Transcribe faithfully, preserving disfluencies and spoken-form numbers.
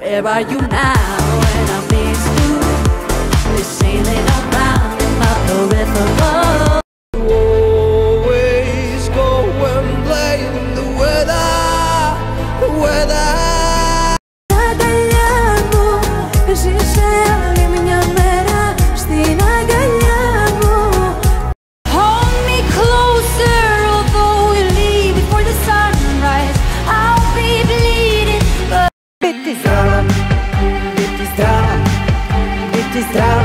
Where are you now when I miss you? We're sailing around about the river. You always go and blame the weather, the weather. Hold me closer, although we leave before the sunrise. I'll be bleeding, but Bitti strana, bitti strana, bitti strana.